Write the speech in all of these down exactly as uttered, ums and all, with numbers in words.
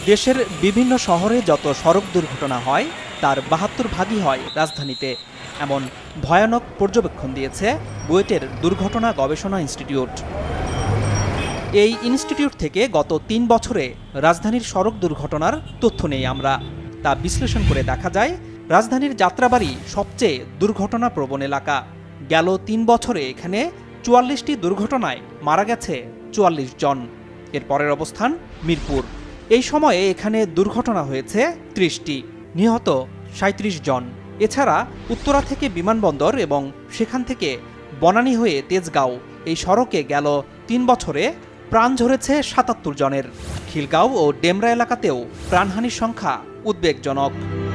দেশের বিভিন্ন শহরে যত সড়ক দুর্ঘটনা হয় তার বাহাত্তর ভাগই হয় রাজধানীতে, এমন ভয়ানক পর্যবেক্ষণ দিয়েছে বুয়েটের দুর্ঘটনা গবেষণা ইনস্টিটিউট। এই ইনস্টিটিউট থেকে গত তিন বছরে রাজধানীর সড়ক দুর্ঘটনার তথ্য নেই আমরা। তা বিশ্লেষণ করে দেখা যায়, রাজধানীর যাত্রাবাড়ি সবচেয়ে দুর্ঘটনা প্রবণ এলাকা। গেল তিন বছরে এখানে চুয়াল্লিশটি দুর্ঘটনায় মারা গেছে চুয়াল্লিশ জন। এর পরের অবস্থান মিরপুর। এই সময়ে এখানে দুর্ঘটনা হয়েছে ত্রিশটি, নিহত সাঁত্রিশ জন। এছাড়া উত্তরা থেকে বিমানবন্দর এবং সেখান থেকে বনানী হয়ে তেজগাঁও এই সড়কে গেল তিন বছরে প্রাণ ঝরেছে সাতাত্তর জনের। খিলগাঁও ও ডেমরা এলাকাতেও প্রাণহানির সংখ্যা উদ্বেগজনক।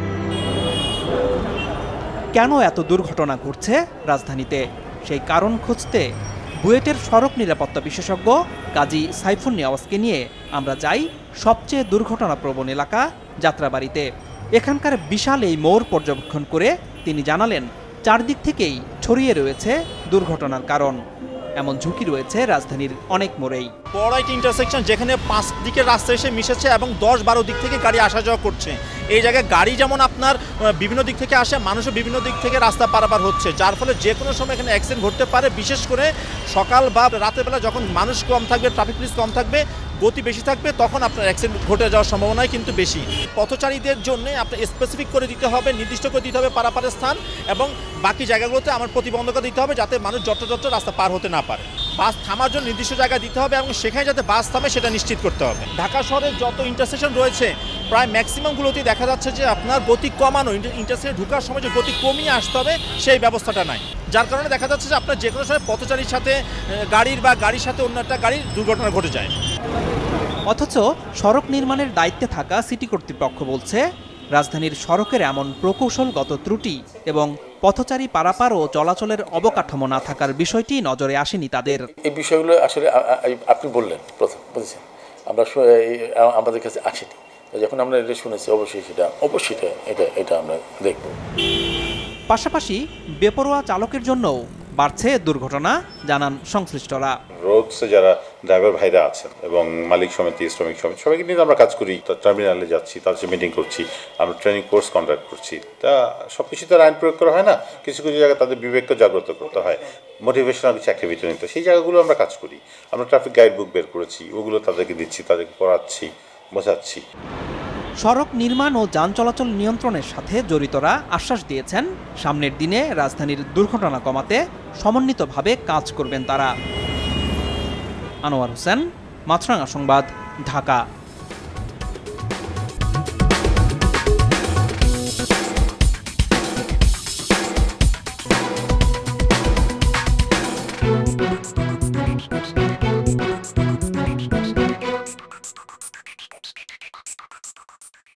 কেন এত দুর্ঘটনা ঘটছে রাজধানীতে, সেই কারণ খুঁজতে বুয়েটের সড়ক নিরাপত্তা বিশেষজ্ঞ কাজী সাইফুন নিয়াওয়াজকে নিয়ে আমরা যাই সবচেয়ে দুর্ঘটনা প্রবণ এলাকা যাত্রাবাড়িতে। এখানকার বিশাল এই মোড় পর্যবেক্ষণ করে তিনি জানালেন, চারদিক থেকেই ছড়িয়ে রয়েছে দুর্ঘটনার কারণ। এমন ঝুঁকি রয়েছে রাজধানীর অনেক মোড়েই। বড় একটি ইন্টারসেকশন যেখানে পাঁচ দিকের রাস্তা এসে মিশেছে এবং দশ বারো দিক থেকে গাড়ি আসা যাওয়া করছে। এই জায়গায় গাড়ি যেমন আপনার বিভিন্ন দিক থেকে আসে, মানুষও বিভিন্ন দিক থেকে রাস্তা পারাপার হচ্ছে, যার ফলে যে কোনো সময় এখানে অ্যাক্সিডেন্ট ঘটতে পারে। বিশেষ করে সকাল বা রাতের বেলা যখন মানুষ কম থাকবে, ট্রাফিক পুলিশ কম থাকবে, গতি বেশি থাকবে, তখন আপনার অ্যাক্সিডেন্ট ঘটে যাওয়ার সম্ভাবনাই কিন্তু বেশি। পথচারীদের জন্য আপনার স্পেসিফিক করে দিতে হবে, নির্দিষ্ট করে দিতে হবে পারাপারের স্থান, এবং বাকি জায়গাগুলোতে আমার প্রতিবন্ধকতা দিতে হবে যাতে মানুষ যত্রতত্র রাস্তা পার হতে না পারে। বাস থামার জন্য নির্দিষ্ট জায়গা দিতে হবে এবং সেখানে যাতে বাস থামে সেটা নিশ্চিত করতে হবে। ঢাকা শহরের যত ইন্টারসেকশন রয়েছে প্রায় ম্যাক্সিমামগুলোতেই দেখা যাচ্ছে যে আপনার গতি কমানো, ইন্টারসেকশনে ঢোকার সময় যে গতি কমিয়ে আসতে হবে সেই ব্যবস্থাটা নাই, যার কারণে দেখা যাচ্ছে যে আপনার যে কোনো সময় পথচারীর সাথে গাড়ির বা গাড়ির সাথে অন্য একটা গাড়ির দুর্ঘটনা ঘটে যায়। অথচ সড়ক নির্মাণের দায়িত্বে থাকা সিটি কর্তৃপক্ষ বলছে, রাজধানীর সড়কের এমন প্রকৌশলগত ত্রুটি এবং পথচারী পারাপার ও চলাচলের অবকাঠামো না থাকার বিষয়টি নজরে আসেনি তাদের। এই বিষয়গুলো আসলে আপনি বললেন প্রথম বুঝেছেন, আমরা আমাদের কাছে আসেনি। যখন আমরা এটা শুনেছি অবশ্যই সেটা অবশ্যই এটা এটা আমরা দেখব। পাশাপাশি বেপরোয়া চালকের জন্যও বাড়ছে দুর্ঘটনা, জানান সংশ্লিষ্টরা। রোডসে যারা ড্রাইভার ভাইরা আছেন এবং মালিক সমিতি, শ্রমিক সমিতি সবাইকে নিয়ে আমরা কাজ করি। টার্মিনালে যাচ্ছি, তার সাথে মিটিং করছি, আমরা ট্রেনিং কোর্স কন্ডাক্ট করছি। তা সব কিছু তো আইন প্রয়োগ করা হয় না, কিছু কিছু জায়গায় তাদের বিবেককে জাগ্রত করতে হয়, মোটিভেশনাল কিছু অ্যাক্টিভিটি নিতে, সেই জায়গাগুলো আমরা কাজ করি। আমরা ট্রাফিক গাইড বুক বের করেছি, ওগুলো তাদেরকে দিচ্ছি, তাদেরকে পড়াচ্ছি, বোঝাচ্ছি। সড়ক নির্মাণ ও যান চলাচল নিয়ন্ত্রণের সাথে জড়িতরা আশ্বাস দিয়েছেন, সামনের দিনে রাজধানীর দুর্ঘটনা কমাতে সমন্বিতভাবে কাজ করবেন তারা। আনোয়ার হোসেন, মাছরাঙা সংবাদ, ঢাকা।